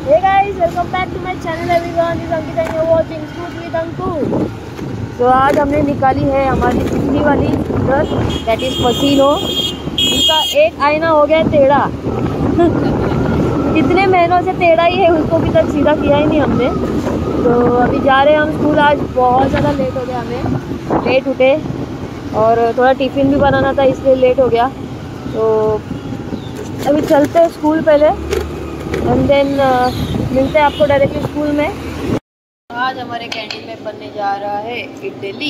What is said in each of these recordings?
Hey guys, welcome back to my channel everyone. This is Ankita and you're watching Scoot with Anku. तो आज हमने निकाली है हमारी पिछली वाली स्कूटर दैट इज फसीनो। उसका एक आईना हो गया टेढ़ा। कितने महीनों से टेढ़ा ही है, उसको भी तक सीधा किया ही नहीं हमने। तो अभी जा रहे हैं हम स्कूल। आज बहुत ज़्यादा लेट हो गया, हमें लेट उठे और थोड़ा टिफ़िन भी बनाना था इसलिए लेट हो गया। तो अभी चलते हैं स्कूल पहले एंड देन मिलते हैं आपको डायरेक्टली स्कूल में। आज हमारे कैंटीन में बनने जा रहा है इडली।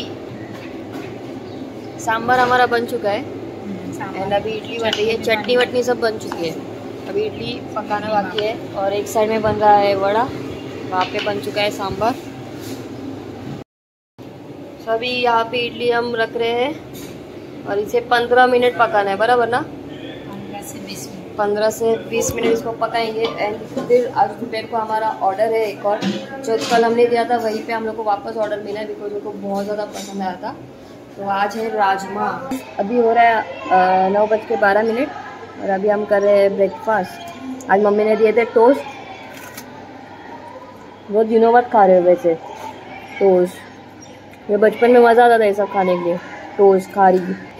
सांभर हमारा बन चुका है एंड अभी इडली बन रही है। चटनी वटनी सब बन चुकी है, अभी इडली पकाना बाकी है। और एक साइड में बन रहा है वड़ा, वहाँ पे बन चुका है सांभर। तो अभी यहाँ पे इडली हम रख रहे हैं और इसे 15 मिनट पकाना है, बराबर ना? 15 से 20 मिनट इसको पकाएंगे। एंड फिर आज दोपहर को हमारा ऑर्डर है एक और, जो कल हमने दिया था वहीं पे हम लोग को वापस ऑर्डर मिला है बिकॉज उनको बहुत ज़्यादा पसंद आया था। तो आज है राजमा। अभी हो रहा है 9:12 और अभी हम कर रहे हैं ब्रेकफास्ट। आज मम्मी ने दिए थे टोस्ट, बहुत दिनों बाद खा रहे हो वैसे टोस्ट। ये बचपन में मज़ा आता था ये सब खाने के लिए, टोस्ट खारी।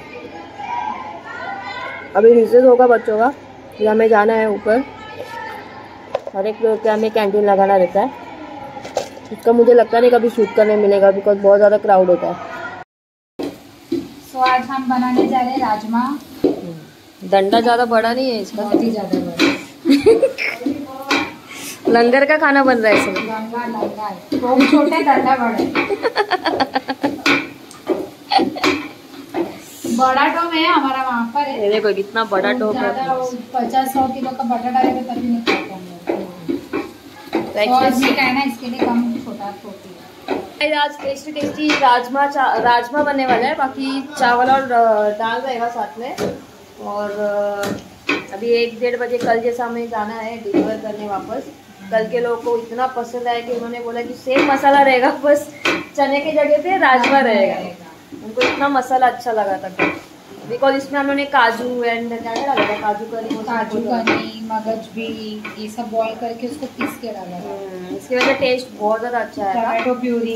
अभी रिसेस होगा बच्चों का, फिर हमें जाना है ऊपर। हर एक फ्लोर पे हमें कैंटीन लगाना रहता है। इसका मुझे लगता नहीं कभी शूट करने मिलेगा बिकॉज बहुत ज़्यादा क्राउड होता है। तो आज हम बनाने जा रहे हैं राजमा। डंडा ज़्यादा बड़ा नहीं है इसका, बहुत ही ज़्यादा बड़ा। लंगर का खाना बन रहा है इसमें। लंगा है, तो छोटे डंडा बड़े। बड़ा टोप है हमारा वहाँ पर है। देखो कितना बड़ा टोप है। 50-100 किलो का बटाटा रहेगा तभी नहीं खाता हम लोग। तो आदमी का है ना, इसके लिए कम छोटा टोप है। आज टेस्टी राजमा बनने वाला है, बाकी चावल और दाल रहेगा साथ में। और अभी 1-1:30 बजे कल जैसा हमें जाना है डिलीवर करने वापस। कल के लोगों को इतना पसंद आया कि उन्होंने बोला कि सेम मसाला रहेगा, बस चने की जगह पे राजमा रहेगा। उनको इतना मसाला अच्छा लगा था बिकॉज इसमें हम लोगों ने काजू एंड क्या क्या डाला था, काजू करी, मगज भी, ये सब बॉईल करके उसको पीस के डाला था। इसकी वजह से टेस्ट बहुत ज़्यादा अच्छा है। Tomato puree.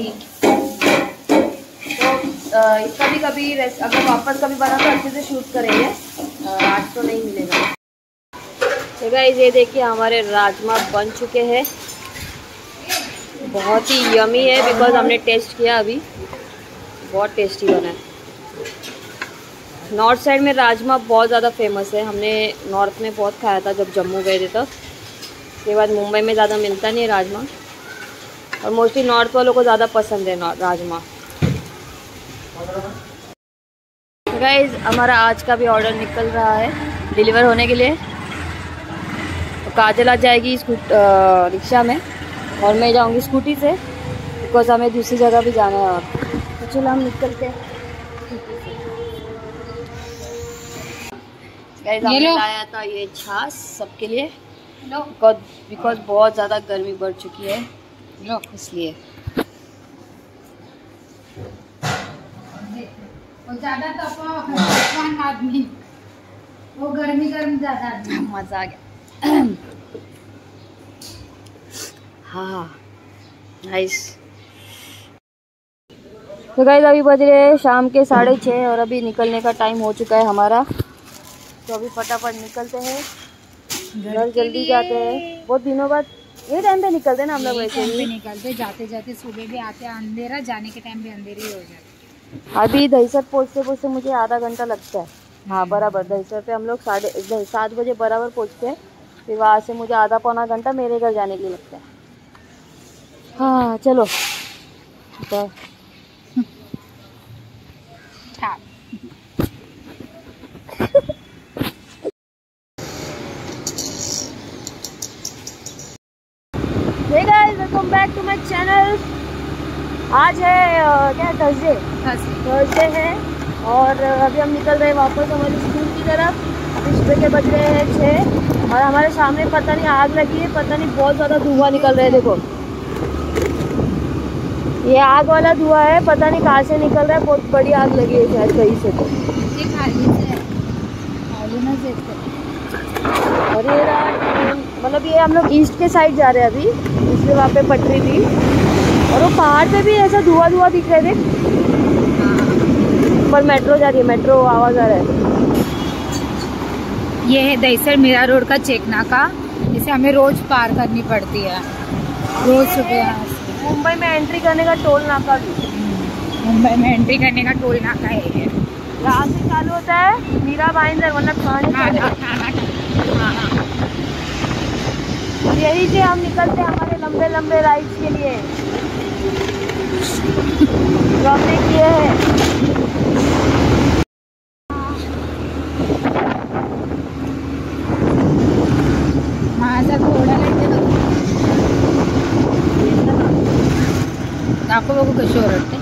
तो इसका भी कभी अगर वापस कभी बना तो अच्छे से शूट करेंगे, आज तो नहीं मिलेगा। तो गाइस ये देखिए हमारे राजमा बन चुके हैं। बहुत ही यमी है बिकॉज हमने टेस्ट किया अभी, बहुत टेस्टी बना है। नॉर्थ साइड में राजमा बहुत ज़्यादा फेमस है। हमने नॉर्थ में बहुत खाया था जब जम्मू गए थे तब। उसके बाद मुंबई में ज़्यादा मिलता नहीं है राजमा, और मोस्टली नॉर्थ वालों को ज़्यादा पसंद है राजमा। गाइस हमारा आज का भी ऑर्डर निकल रहा है डिलीवर होने के लिए। तो काजल आ जाएगी रिक्शा में और मैं जाऊंगी स्कूटी से बिकॉज हमें दूसरी जगह भी जाना है। और तो चलो हम निकलते हैं। गाइस हमने लाया था ये छाछ सबके लिए बिकॉज बहुत ज़्यादा गर्मी बढ़ चुकी है इसलिए। ज़्यादा आदमी, वो गर्मी ज़्यादा आदमी। मज़ा आ गया। हाँ नाइस। तो गाइस अभी बज रहे हैं शाम के 6:30 और अभी निकलने का टाइम हो चुका है हमारा। तो अभी फटाफट निकलते हैं, घर जल्दी जाते हैं। बहुत दिनों बाद ये टाइम पे निकलते हैं ना हम लोग। वैसे ही निकलते, जाते जाते सुबह भी आते हैं अंधेरा, जाने के टाइम भी अंधेरे ही हो जाते। अभी दहीसर पहुँचते मुझे आधा घंटा लगता है। हाँ बराबर, दहीसर पे हम लोग 7:30 बजे बराबर पहुँचते हैं। फिर वहाँ से मुझे आधा पौना घंटा मेरे घर जाने के लिए लगता है। हाँ चलो तो hey guys welcome back to my channel. आज है क्या, थर्सडे है और अभी हम निकल रहे हैं वापस हमारी स्कूल की तरफ। अभी सुबह के बज रहे हैं 6 और हमारे सामने पता नहीं आग लगी है, पता नहीं बहुत ज़्यादा धुआं निकल रहा है। देखो ये आग वाला धुआं है, पता नहीं कहाँ से निकल रहा है। बहुत बड़ी आग लगी है शायद कहीं से। तो अरे रात मतलब ये हम लोग ईस्ट के साइड जा रहे हैं अभी, इसलिए वहाँ पे पटरी थी और वो पहाड़ पे भी ऐसा धुआं धुआं दिख रहे थे। पर मेट्रो जा रही है, मेट्रो आवाज़ आ रहा है। ये है दहीसर मीरा रोड का चेक नाका, जिसे हमें रोज पार करनी पड़ती है, रोज सुबह। मुंबई में एंट्री करने का टोल नाका भी, मुंबई में एंट्री करने का टोल नाका है ये। यहाँ से चालू होता है मीरा भाईंदर, मतलब थाने। और यही से हम निकलते हैं हमारे लंबे लंबे राइड्स के लिए जो हमने किए हैं। माझा घोडा लागते दाखव बघू कशी ओरडते।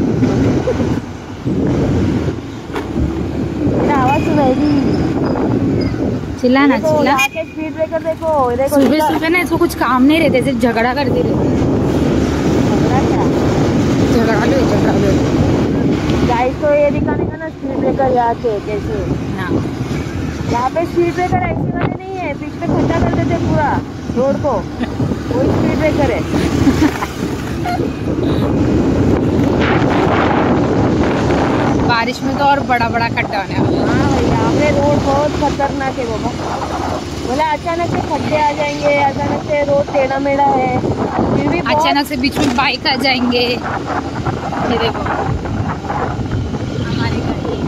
आवाज सुनाई, चिल्ला ना चिल्ला। स्पीड ब्रेकर देखो, देखो सुबह सुबह ना इसको कुछ काम नहीं रहते, सिर्फ झगड़ा करते रहते। झगड़ा लो गाइस, तो ये दिखाने का ना स्पीड ब्रेकर यहाँ के कैसे ना, यहाँ पे स्पीड ब्रेकर ऐसे वाले नहीं है, बीच में खड्डा कर देते पूरा रोड को, वही स्पीड ब्रेकर है। बारिश में तो और बड़ा बड़ा खड्डा होने वाला है। हाँ भाई, यहाँ पे रोड बहुत खतरनाक है बाबा। बोला अचानक से खड्डे आ जाएंगे, अचानक से रोड टेढ़ा मेढ़ा है, फिर भी अचानक से बीच में बाइक आ जाएंगे। ये देखो हमारे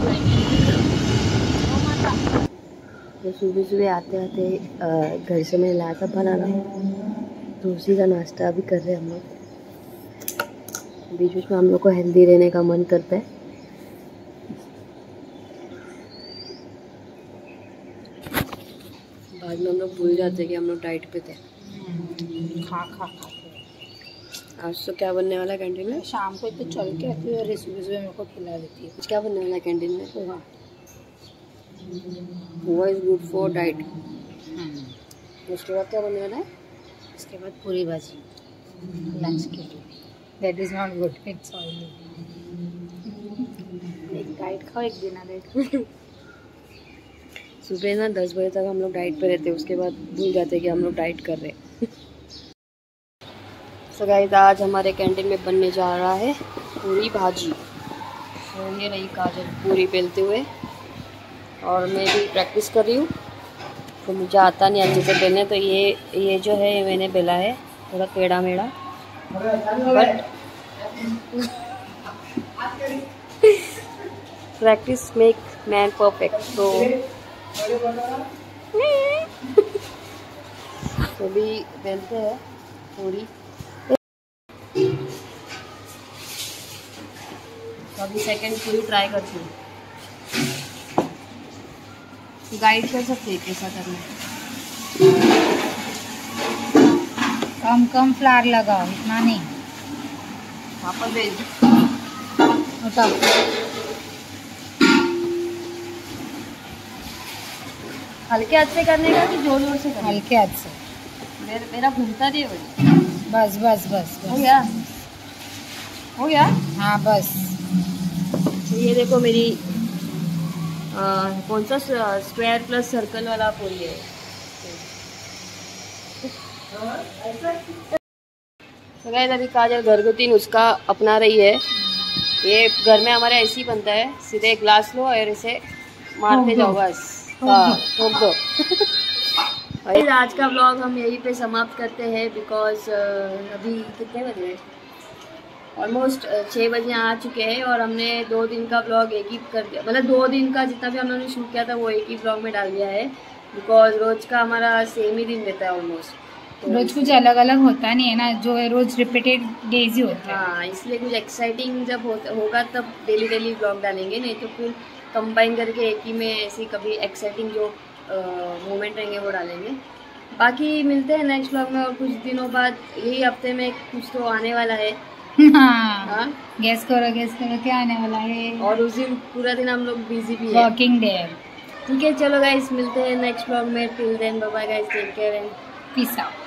तो सुबह सुबह आते आते घर से मैं लाया था बनाना, तो उसी का नाश्ता अभी कर रहे हैं हम लोग। बीच बीच में हम लोग को हेल्दी रहने का मन करता है। बाद में हम लोग भूल जाते हैं कि हम लोग डाइट पे थे। खा आज तो क्या बनने वाला है कैंटीन में? शाम को तो चल के आती है और सुबह सुबह मेरे को खिला देती है। आज क्या बनने वाला है कैंटीन में? Poha is good for diet. उसके बाद क्या बनने वाला है? उसके बाद पूरी भाजी लंच के लिए। That is not good, it's oily. एक डाइट खाओ, एक बिना डाइट। सुबह ना 10 बजे तक हम लोग डाइट पे रहते हैं, उसके बाद भूल जाते हैं कि हम लोग डाइट कर रहे हैं। सो गाइस, आज हमारे कैंटीन में बनने जा रहा है पूरी भाजी। तो ये रही काजल पूरी बेलते हुए, और मैं भी प्रैक्टिस कर रही हूँ, तो मुझे आता नहीं अच्छे से बेलने। तो ये जो है मैंने बेला है थोड़ा टेढ़ा मेढ़ा, but practice make man perfect. तो भी बेलते हैं पूरी। तो अभी सेकंड पूरी ट्राई करती हूँ, गाइड कर सकते हैं कैसा करना है। कम कम फ्लावर लगाओ, इतना नहीं। वापस भेज उठाओ। हल्के हाथ से करने का कि जोर जोर से करने? हल्के हाथ से। मेरा घूमता नहीं है। बस बस बस हो गया, हो गया। हाँ बस। तो ये देखो मेरी कौन सा स्क्वायर प्लस सर्कल वाला पूरी है। तो गाइस, अभी काजल घरगुती नुस्खा अपना रही है। ये घर में हमारे ऐसे ही बनता है, सीधे ग्लास लो और इसे मारते जाओ बस। हाँ, ठोक दो। आज का ब्लॉग हम यहीं पे समाप्त करते हैं, बिकॉज अभी कितने बजे हैं? ऑलमोस्ट 6 बजे आ चुके हैं, और हमने 2 दिन का ब्लॉग एक ही कर दिया, मतलब 2 दिन का जितना भी हम लोगों ने शूट किया था वो एक ही ब्लॉग में डाल दिया है, बिकॉज रोज का हमारा सेम ही दिन रहता है ऑलमोस्ट। तो रोज कुछ अलग अलग होता नहीं है ना, जो है रोज रिपीटेड डेज ही होता है। हाँ, इसलिए कुछ एक्साइटिंग जब होगा तब डेली ब्लॉग डालेंगे, नहीं तो फिर कंबाइन करके एक ही में ऐसी कभी एक्साइटिंग जो मोमेंट रहेंगे वो डालेंगे। बाकी मिलते हैं नेक्स्ट ब्लॉग में, और कुछ दिनों बाद यही हफ्ते में कुछ तो आने वाला है। हाँ, गेस करो क्या आने वाला है। और उस दिन पूरा दिन हम लोग बिजी भी है, वर्किंग डे। ठीक है, चलो गाइस, मिलते हैं नेक्स्ट ब्लॉग में। Till then bye bye guys, take care and peace out.